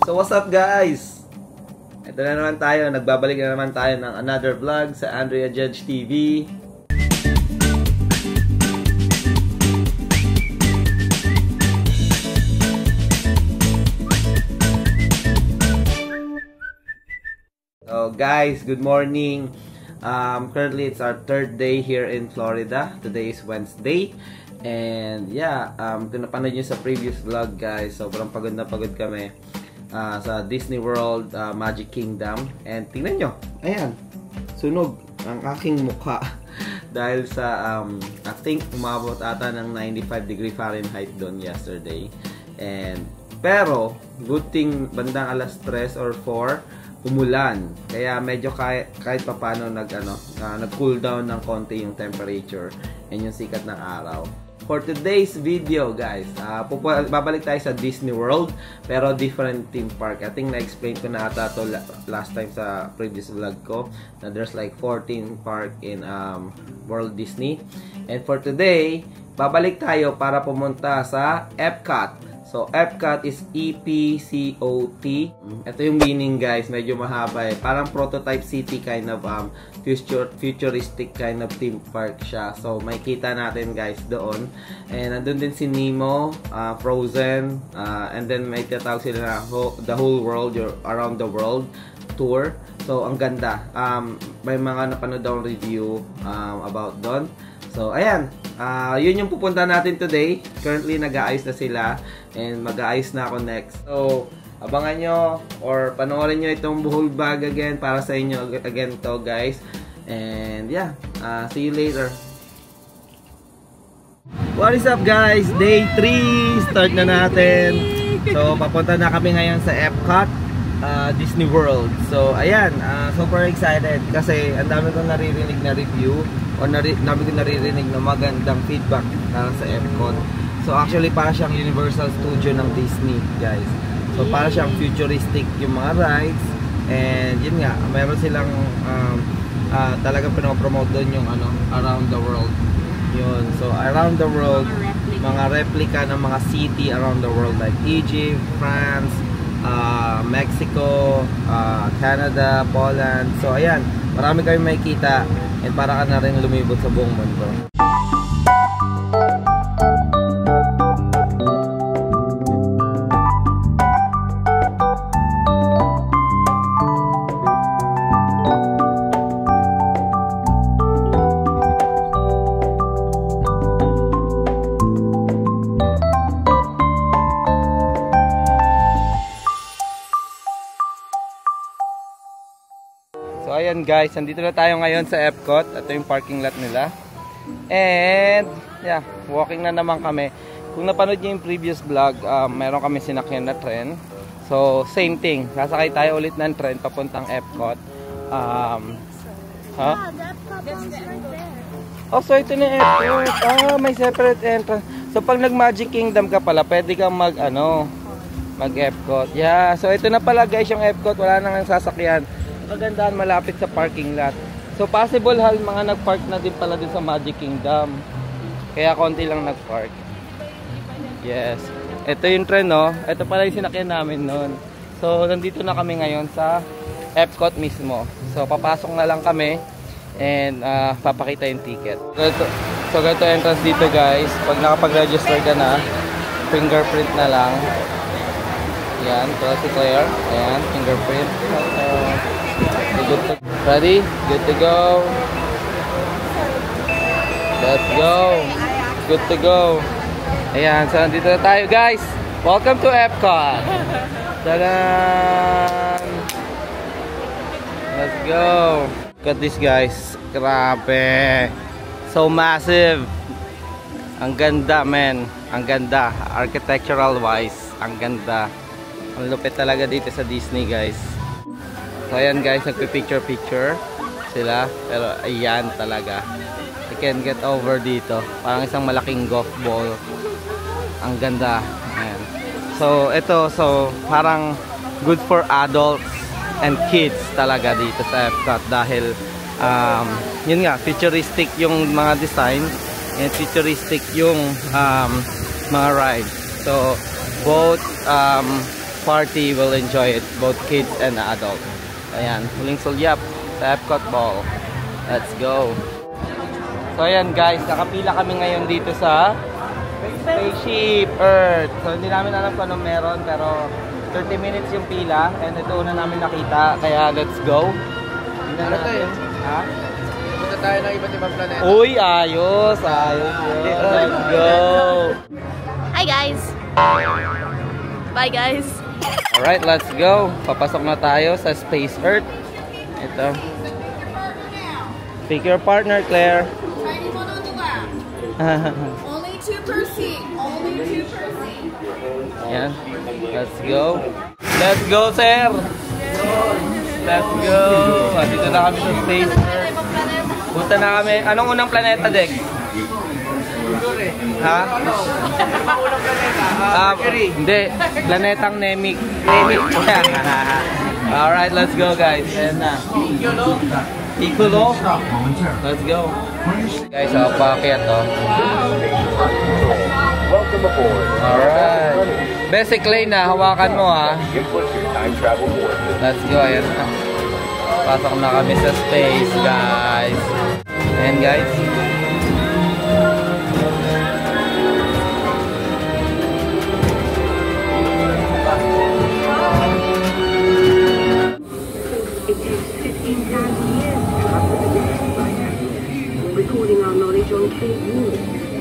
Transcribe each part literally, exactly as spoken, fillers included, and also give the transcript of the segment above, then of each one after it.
So what's up guys? Ito na naman tayo, nagbabalik na naman tayo ng another vlog sa Andrea Judge T V. So guys, good morning. Um, currently it's our third day here in Florida. Today is Wednesday. And yeah, um, kung napanood nyo sa previous vlog guys, sobrang pagod na pagod kami uh, sa Disney World, uh, Magic Kingdom. And tingnan nyo, ayan, sunog ang aking mukha. Dahil sa, um, I think umabot ata ng ninety-five degree Fahrenheit doon yesterday. And, pero, good thing bandang alas tres or four, umulan. Kaya medyo kahit, kahit pa paano nag, ano, uh, nag-cool down ng konti yung temperature and yung sikat ng araw. For today's video guys, uh, babalik tayo sa Disney World pero different theme park. I think na-explain ko na ata to last time sa previous vlog ko na there's like fourteen park in um, World Disney. And for today, babalik tayo para pumunta sa Epcot. So, Epcot is E P C O T. Ito yung meaning guys, medyo mahaba eh. Parang prototype city kind of um, future, futuristic kind of theme park siya. So, may kita natin guys doon. And nandun din si Nemo, uh, Frozen, uh, and then may tinatawag sila na ho the whole world, your around the world tour. So, ang ganda. Um, may mga napanood akong review um, about doon. So, ayan. Uh, yun yung pupunta natin today. Currently, nag-aayos na sila. And mag-aayos na ako next. So, abangan nyo or panoorin nyo itong Buhol Bag again para sa inyo again to guys. And yeah, uh, see you later. What is up guys? Day three. Start na natin. So, papunta na kami ngayon sa Epcot, uh, Disney World. So, ayan. Uh, super excited kasi ang dami kong naririnig na review o nari dami kong naririnig na magandang feedback uh, sa Epcot. So actually para siyang Universal Studio ng Disney guys. So para siyang futuristic yung mga rides. And yun nga, meron silang um, uh, talagang pinopromote doon yung ano, around the world. Yun. So around the world, mga replica ng mga city around the world like Egypt, France, uh, Mexico, uh, Canada, Poland. So ayan, marami kayong makikita and para ka na rin lumibot sa buong mundo. So ayan guys, nandito na tayo ngayon sa Epcot. Ito yung parking lot nila. And yeah, walking na naman kami. Kung napanood niyo yung previous vlog, um, meron kami sinakyan na tren. So same thing, sasakay tayo ulit ng tren papuntang Epcot. Um, huh? Oh, so ito na Epcot. Ah, may separate entrance. So pag nag Magic Kingdom ka pala, pwede kang mag ano, mag Epcot. Yeah, so ito na pala guys yung Epcot. Wala nang sasakyan. Magandaan, malapit sa parking lot. So possible hal mga nagpark na din pala din sa Magic Kingdom. Kaya konti lang nagpark. Yes. Ito yung tren, no? Ito pala yung sinakyan namin noon. So nandito na kami ngayon sa Epcot mismo. So papasok na lang kami and uh, papakita yung ticket. So ito, so ito entrance dito guys. Pag nakapag-register ka na, fingerprint na lang. Yan, so si Claire. Ayan, fingerprint. Uh, Good to, ready? Good to go. Let's go. Good to go. Ayan, so nandito na tayo guys. Welcome to Epcot. Tadaan! Let's go. Look at this guys. Grabe. So massive. Ang ganda man. Ang ganda. Architectural wise. Ang ganda. Ang lupit talaga dito sa Disney guys. So ayan guys, nagpi-picture-picture sila. Pero ayan talaga. You can get over dito. Parang isang malaking golf ball. Ang ganda. Ayan. So ito, so parang good for adults and kids talaga dito sa Epcot. Dahil, um, yun nga, futuristic yung mga design. And futuristic yung um, mga rides. So both um, party will enjoy it, both kids and adults. Ayan, huling sulyap sa Epcot Ball. Let's go. So ayan guys, nakapila kami ngayon dito sa Spaceship Earth. So hindi namin alam kung anong meron, pero thirty minutes yung pila and ito una namin nakita, kaya let's go. Ano tayo? Ha? Punta tayo ng iba't ibang planeta. Uy, ayos, ayos yun. Let's go. Hi guys. Bye guys. Alright, let's go. Papasok na tayo sa Space Earth. Ito. Pick your partner, Claire. Only two per seat. Only two per seat. Ayan. Let's go. Let's go, sir. Let's go. Dito na kami sa Space Earth. Punta na kami. Anong unang planeta, Dek? Ha? Unang planeta? Ah, hindi. Planetang Nemic. Nemic. Alright, let's go, guys. Ayan na. Piccolo. Let's go. Guys, ako paakyat, oh. Alright. Basic lane na. Hawakan mo, ha. Let's go. Ayan na. Pasok na kami sa space, guys. Ayan, guys. Recording our knowledge on trade rules.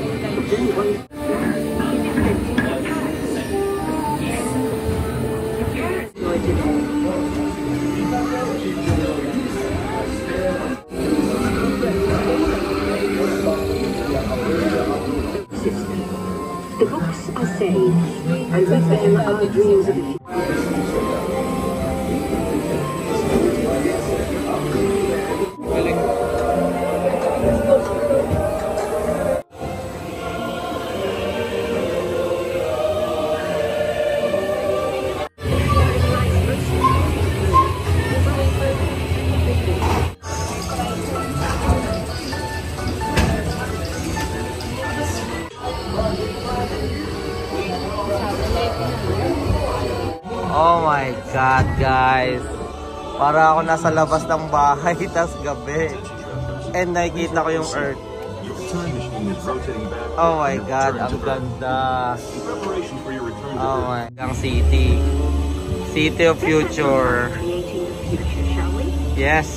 The books are saved, and with them our dreams of the future. Oh my God, guys. Para ako nasa labas ng bahay, tas gabi. And nakikita ko yung Earth. Oh my God, ang ganda. Oh my, ang city. City of future. Yes.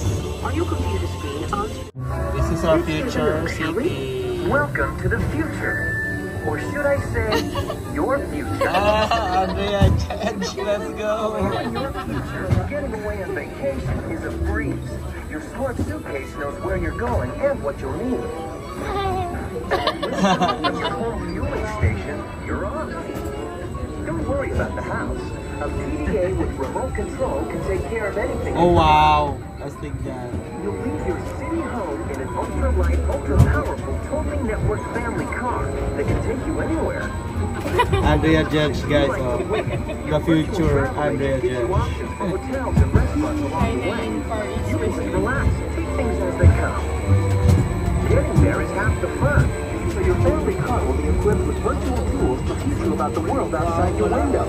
This is our future city. Welcome to the future. Or should I say, your future? Ah, Andrea, Judge, let's go. In your future, getting away on vacation is a breeze. Your smart suitcase knows where you're going and what you'll need. At your home fueling station, you're on. Don't worry about the house. A P D A with remote control can take care of anything. Oh wow, let's think that. You'll leave your city home in an ultra-light, ultra-powerful, totally networked family car that can take you anywhere. Andrea Judge, guys. Oh. The future, Andrea Judge. Hotels and restaurants along the way. You can just relax, take things as they come. Getting there is half the fun. So your family car will be equipped with virtual tools to teach you about the world outside your window.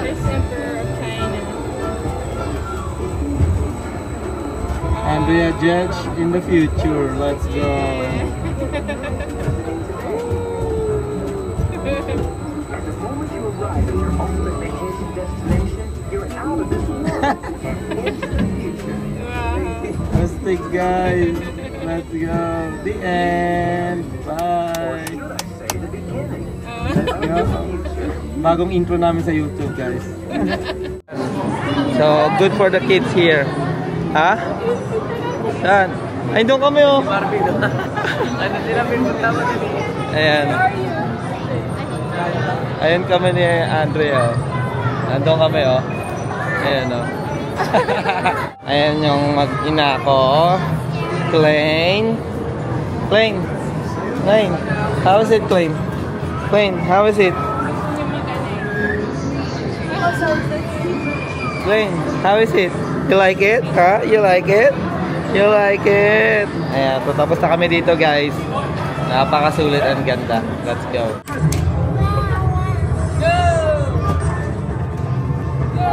Andrea Judge in the future. Let's go. And the moment you arrive at your ultimate vacation destination, you're out of this world. Into the future. Let's think, guys. Let's go. The end. Or Bye. should I say the beginning? Bagong intro namin sa YouTube, guys. So, good for the kids here. Ha? Saan? Ay, doon kami, oh. Ayan. Ayan kami ni Andrea. Nandun kami, oh. Ayan, oh. Ayan yung mag-ina ko. Plain. Plain. Plain. How is it, Plain? Plain, how is it? Plain, how is it? You like it? Huh? You like it? You like it? Ayan, so tapos na kami dito, guys. Napakasulit and ganda. Let's go. Go! Go!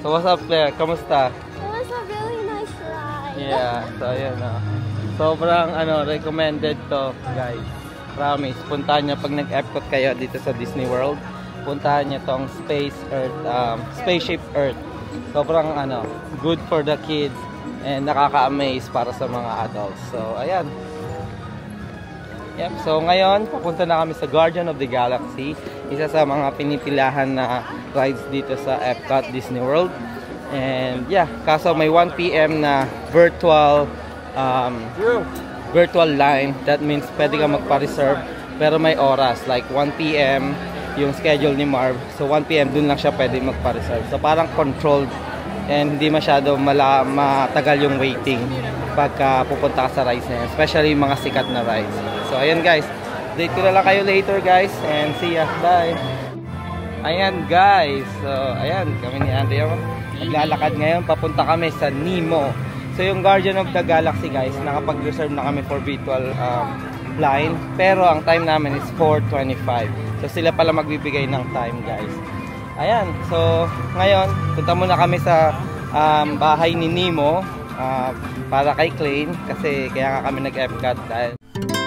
So what's up, Claire? Kamusta? It was a really nice ride. Yeah, so ayan o. Sobrang ano, recommended to, guys. Promise, puntahan nyo pag nag-Epcot kayo dito sa Disney World. Puntahan nyo tong Space Earth, um, Spaceship Earth. Sobrang ano, good for the kids and nakaka-amaze para sa mga adults. So ayan. Yep, so ngayon, pupunta na kami sa Guardian of the Galaxy. Isa sa mga pinipilahan na rides dito sa Epcot Disney World. And yeah, kaso may one P M na virtual um, virtual line. That means pwede ka magpa-reserve pero may oras. Like one P M yung schedule ni Marv. So one P M dun lang siya pwede magpa-reserve. So parang controlled and hindi masyado mala matagal yung waiting pagka pupunta ka sa rides na yan. Especially yung mga sikat na rides. So ayan guys, date ko na lang kayo later guys and see ya, bye. Ayan guys, so ayan kami ni Andrea naglalakad ngayon, papunta kami sa Nemo. So yung Guardian of the Galaxy guys, nakapag-reserve na kami for virtual um, line, pero ang time namin is four twenty-five. So sila pala magbibigay ng time guys. Ayan, so ngayon punta muna kami sa um, bahay ni Nemo uh, para kay Klein kasi kaya nga kami nag-Epcot dahil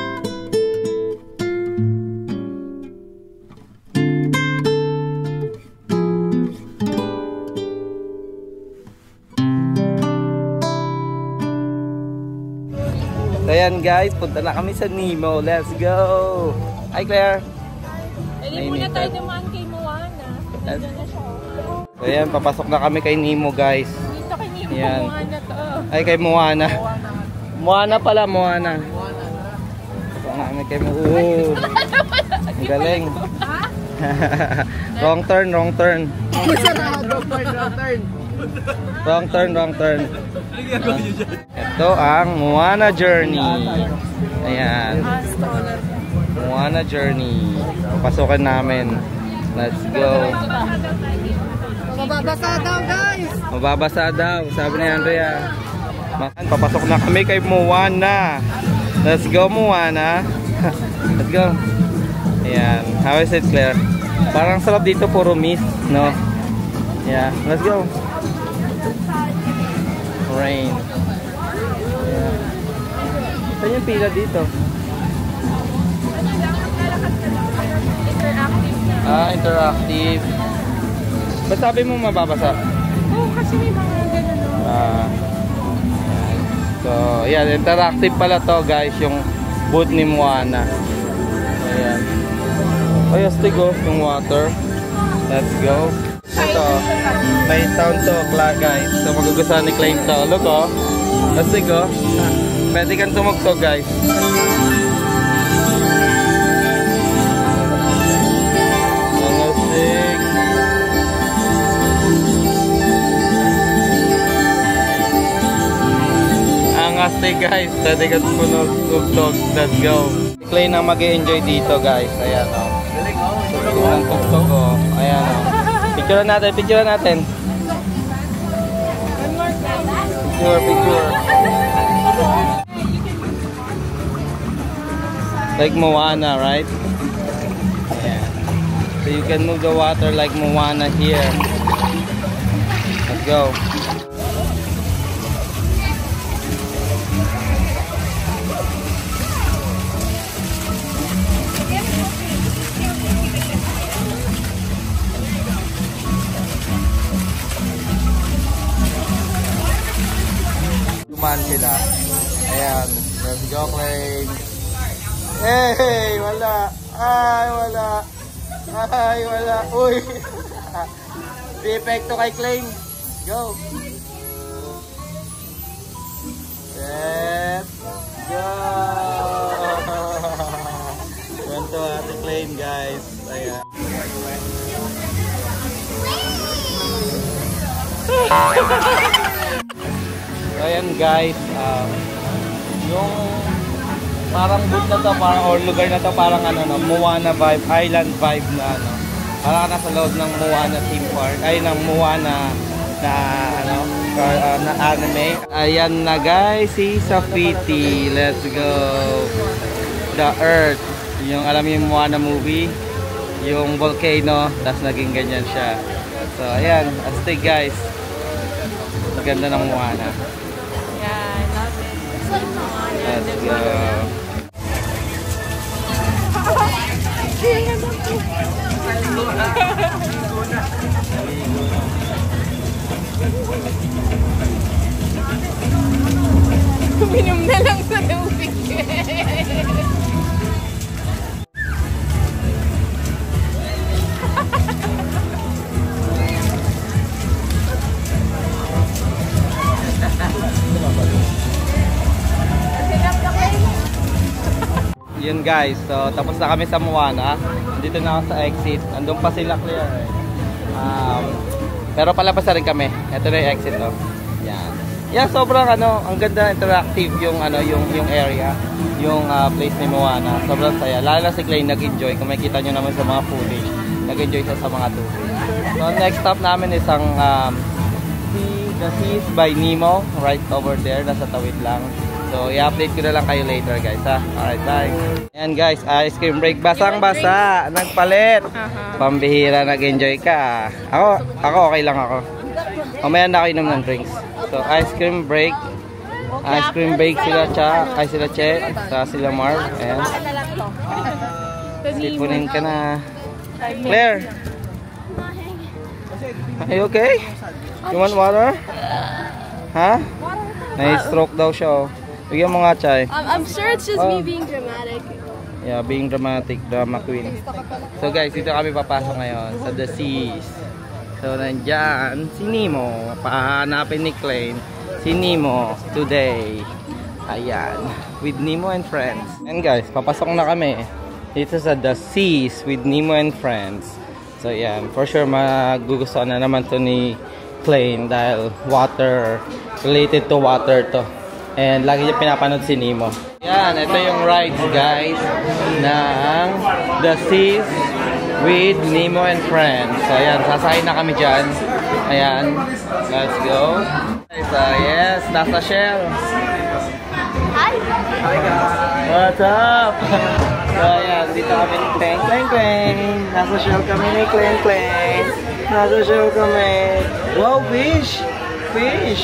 ayan guys, punta na kami sa Nemo. Let's go! Hi Claire! Pwede muna tayo dumaan kay Moana. Dito na siya. So ayan, papasok na kami kay Nemo guys. Dito kay Nemo, Ayan. Moana to. Ay kay Moana. Moana pala, Moana. Pasok na kami kay Moana. Oh, ang galing. Wrong turn, wrong turn. Wrong turn, wrong turn. Ito ang Moana Journey. Ayan. Moana Journey. Papasokan namin. Let's go. Mababasa daw guys! Mababasa daw, sabi ni Andrea. Papasok na kami kay Moana. Let's go Moana. Let's go. Ayan. How is it Claire? Parang sarap dito, puro mist, no? Yeah. Let's go. Rain. Yeah. Saan yung pila dito? Ah, interactive. Ba't sabi mo mababasa? Oo, oh, kasi may mga gano'n. Ah. So, yan. Interactive pala to guys, yung booth ni Moana. Ayan. Ay, astig oh, yung water. Let's go. Ito, may sound to, guys. So, magugustuhan ni Klein to. Look oh. Astig oh. Pwede kang tumugtog guys. Ang astig. Ang astig guys. Pwede kang tumugtog. Let's go. Klein ang mag-enjoy dito guys. Ayan oh. Ang tugtog oh. Ayan oh. Picture natin, picture natin. Picture, picture. Like Moana, right? Yeah. So you can move the water like Moana here. Let's go. Dumaan sila. Ayan. Let's go, Klein. Hey! Wala! Ay, wala! Ay, wala! Uy! Di epekto kay Klein. Go! Let's go! Ganto ate Klein, guys. Ayan. So, ayan guys, um, yung parang booth na to, parang, or lugar na to, parang ano, no, Moana vibe, island vibe na ano, parang nasa loob ng Moana theme park, ay ng Moana na ano, car, uh, na anime. Ayan na guys, si Safiti, let's go. The Earth, yung alam yung Moana movie, yung volcano, tapos naging ganyan siya. So ayan, astig guys. Ganda ng Moana. Yeah, I love it. It's like Moana. Let's go. Uminom na lang sa tubig. Yun guys, so tapos na kami sa Moana. Dito na ako sa exit. Andun pa sila clear eh. Um, pero palabas na rin kami. Ito na yung exit oh. Yan. Yan sobrang ano, ang ganda, interactive yung ano, yung yung area, yung uh, place ni Moana. Sobrang saya. Lalo na si Clay nag-enjoy. Kung makikita nyo naman sa mga footage, nag-enjoy siya sa mga tubig. So next stop namin is ang um, sea, the Seas by Nemo, right over there, nasa tawid lang. So, i-update ko na lang kayo later guys ha. Alright, bye. Ayan guys, ice cream break. Basang-basa. Nagpalit. Pambihira, nag-enjoy ka. Ako, ako okay lang ako. Mamaya na ako inom ng drinks. So, ice cream break. Ice cream break sila Cha, ay sila Che, sa sila Marv. Ayan. Sipunin ka na. Claire. Are you okay? You want water? Ha? Na-stroke daw siya oh. Bigyan mo nga, Chay. Um, I'm sure it's just Oh. me being dramatic. Yeah, being dramatic, drama queen. So guys, dito kami papasok ngayon sa The Seas. So nandyan si Nemo. Pahanapin ni Klein si Nemo today. Ayan, with Nemo and friends. And guys, papasok na kami dito sa The Seas with Nemo and friends. So yan, for sure magugustuhan na naman to ni Klein dahil water, related to water to. And lagi niya pinapanood si Nemo. Yan, ito yung rides guys ng The Seas with Nemo and friends. So ayan, sasakay na kami dyan. Ayan, let's go. So yes, nasa Shell. Hi! Hi guys! What's up? So ayan, dito kami ni Klein, Klein, Klein. Nasa Shell kami ni Klein, Klein. Nasa Shell kami. Wow, fish! Fish!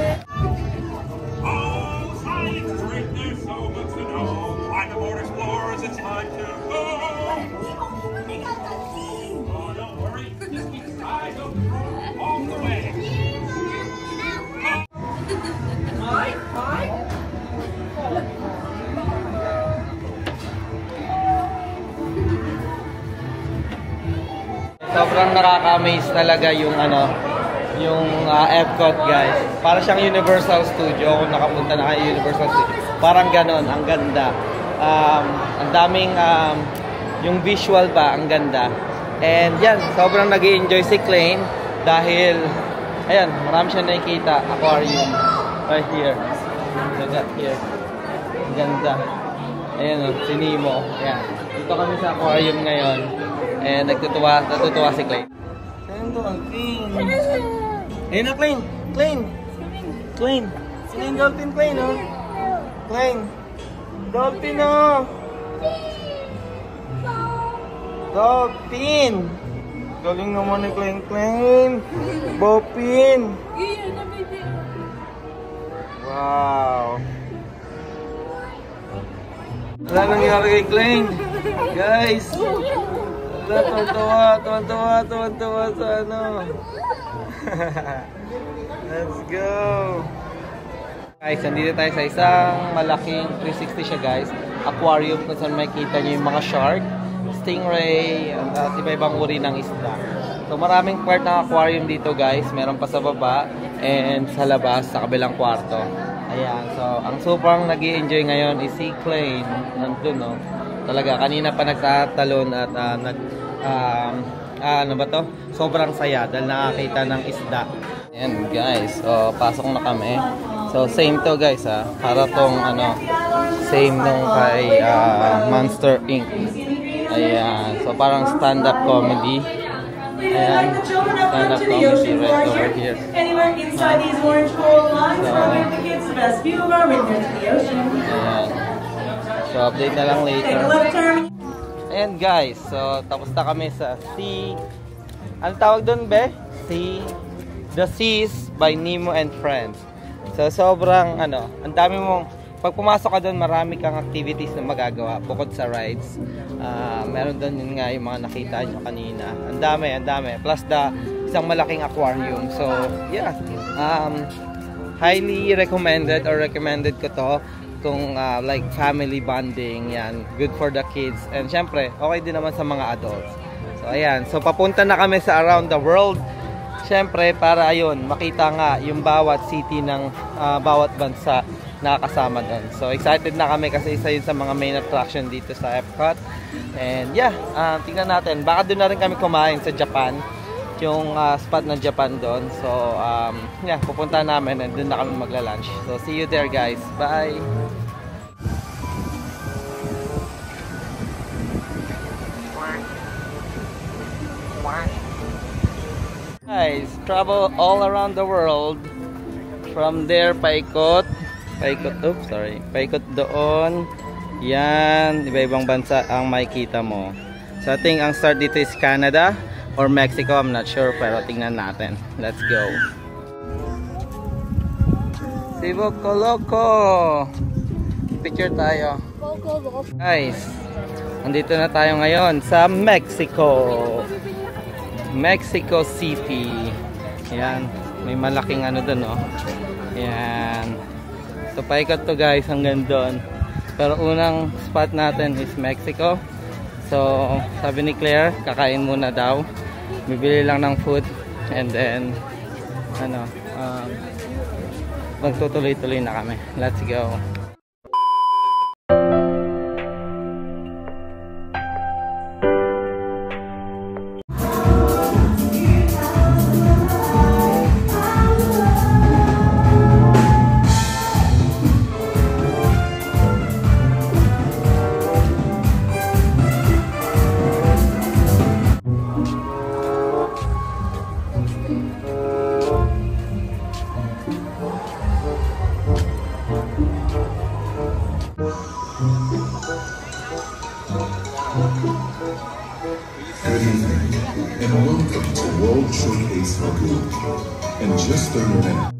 Sobrang nakaka-amaze talaga yung ano, yung uh, Epcot guys. Para siyang Universal Studio. Kung nakapunta na kayo Universal Studio, parang ganon, ang ganda. Um, ang daming um, yung visual ba, ang ganda. And yan, sobrang nag-i-enjoy si Klein dahil ayan, marami siya nakikita aquarium right here. So that here. Ang ganda. Ayan o, si Nemo. Ayan. Dito kami sa aquarium ngayon. And nagtutuwa, natutuwa si Klein. Ayan to, ang Klein. Ayan na, Klein. Klein. Klein. Klein, dolphin, Klein, oh. Klein. Dolphin, oh. Dolphin. Galing naman ni Klein, Klein. Bopin. Wow. Wala nangyari kay Klein. Guys. Wala, tuwan-tuwa, tuwan-tuwa, tuwan-tuwa sa ano. Let's go. Guys, nandito tayo sa isang malaking three sixty siya guys. Aquarium kung saan makikita nyo yung mga shark, stingray, at iba-ibang uri ng isda. So maraming part ng aquarium dito guys. Meron pa sa baba and sa labas sa kabilang kwarto. Ayan, so ang sobrang nag-i-enjoy ngayon is si Klein. Nandun no. Talaga, kanina pa nagtatalon at uh, nag, um, uh, ano ba to? Sobrang saya dahil nakakita ng isda. Ayan guys, so pasok na kami. So same to guys ha, para tong ano, same nung kay uh, Monster Incorporated. Ayan, so parang stand-up comedy. Ayan, stand-up comedy right over here. Anywhere inside these orange coral lines, we're giving the kids the best view of our window to the ocean. Ayan. So, update na lang later. Take a left turn. Ayan guys, so tapos na kami sa sea. Ano tawag doon, be? Sea. The Seas by Nemo and Friends. So sobrang ano, ang dami mong, pag pumasok ka doon, marami kang activities na magagawa bukod sa rides. Uh, meron doon yun nga yung mga nakita nyo kanina. Ang dami, ang dami. Plus the isang malaking aquarium. So yeah, um, highly recommended or recommended ko to kung uh, like family bonding, yan, good for the kids. And syempre, okay din naman sa mga adults. So ayan, so papunta na kami sa around the world. Siyempre, para ayun, makita nga yung bawat city ng uh, bawat bansa na kasama doon. So, excited na kami kasi isa yun sa mga main attraction dito sa Epcot. And yeah, uh, tingnan natin. Baka doon na rin kami kumain sa Japan. Yung uh, spot ng Japan doon. So, um, yeah, pupunta namin and doon na kami magla-lunch. So, see you there guys. Bye! Guys, travel all around the world. From there, paikot. Paikot, oops, sorry. Paikot doon. Yan, iba-ibang bansa ang makikita mo. So, I think ang start dito is Canada or Mexico. I'm not sure, pero tingnan natin. Let's go. Cebu Coloco. Picture tayo. Guys, andito na tayo ngayon sa Mexico. Mexico City. Yan, may malaking ano doon, oh. Yan. So paikot to guys hanggang doon. Pero unang spot natin is Mexico. So sabi ni Claire, kakain muna daw. Bibili lang ng food and then ano, um, magtutuloy-tuloy na kami. Let's go. Good evening, and welcome to World Showcase Lagoon. In just thirty minutes.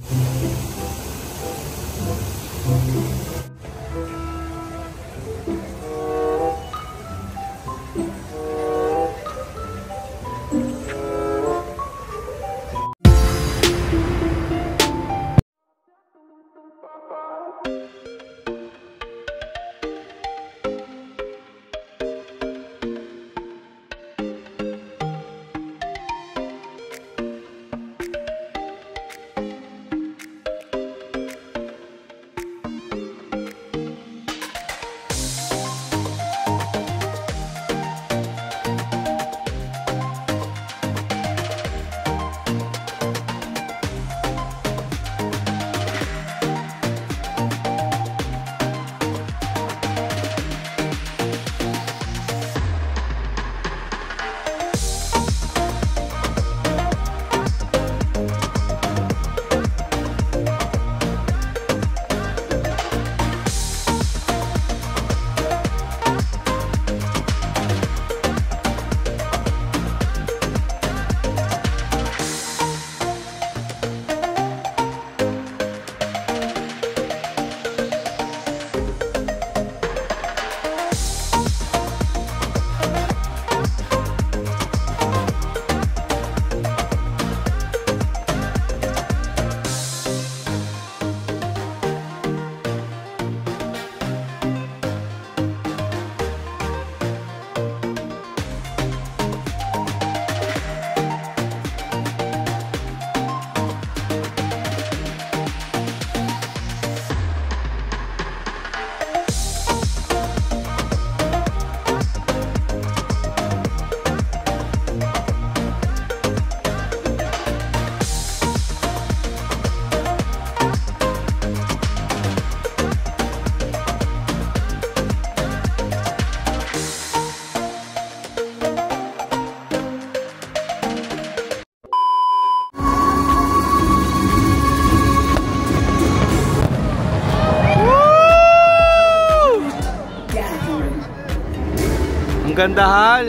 Ang ganda, Hal.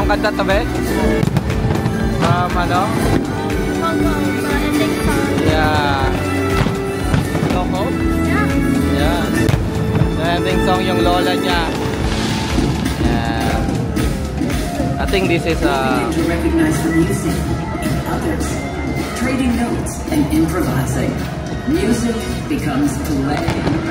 Anong kanta to, be? Um, ano? Hong Kong, the ending song. Yeah. Loco? Yeah. Yeah. The ending song yung lola niya. Yeah. I think this is uh to recognize the music in others, trading notes and improvising. Music becomes play.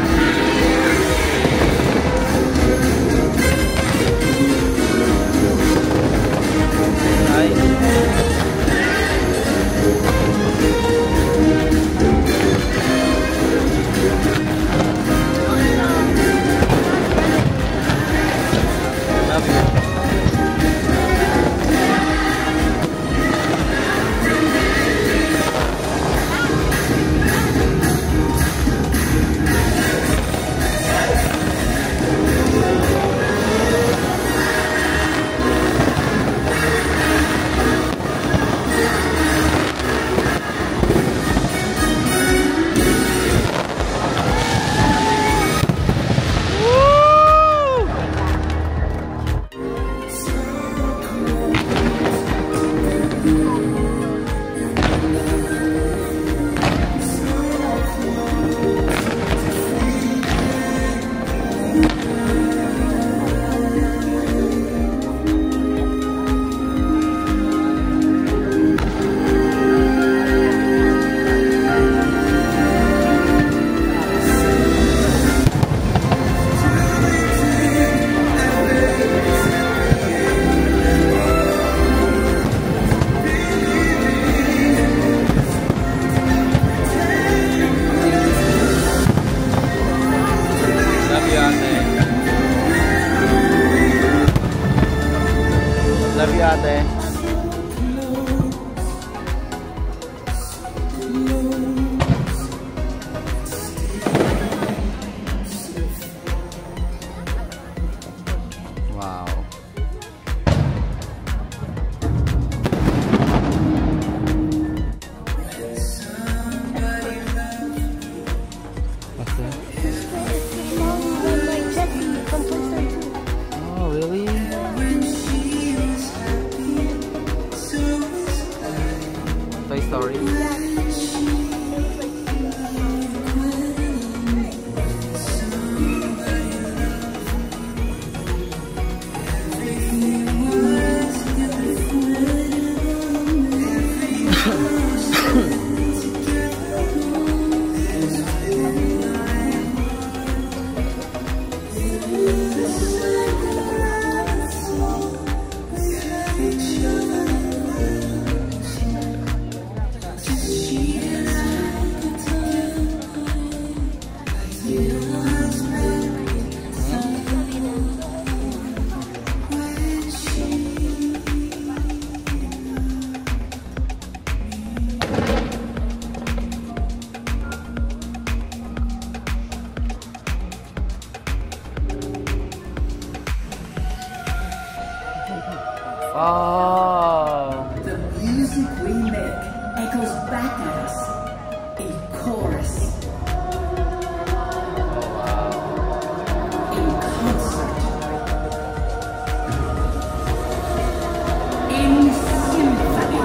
Love you, ate. Wow. What's that? Oh, really? Toy Story. Oh. The music we make echoes back at us in chorus, in concert, in symphony.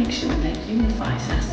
connection that unifies us.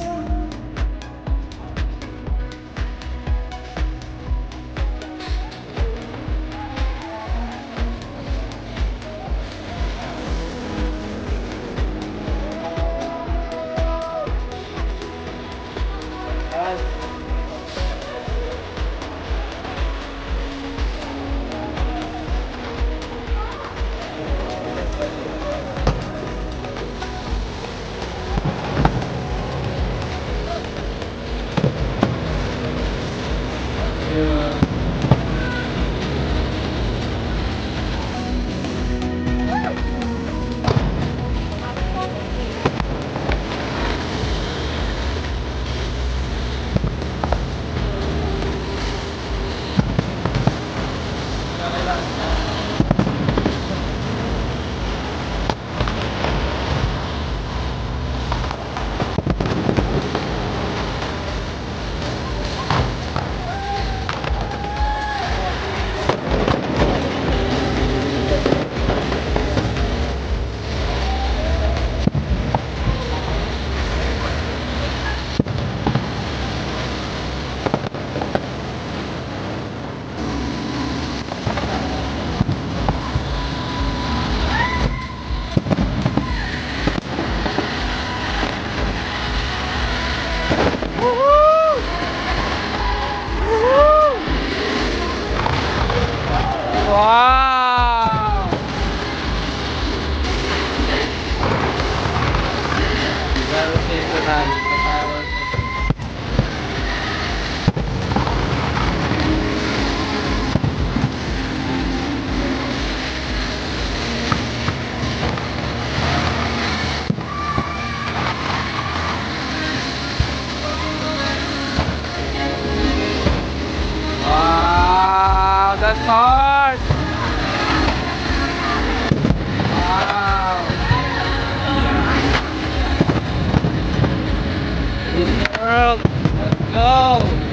Wow! Very synchronized. Wow, that's hard. Wow. World, let's go.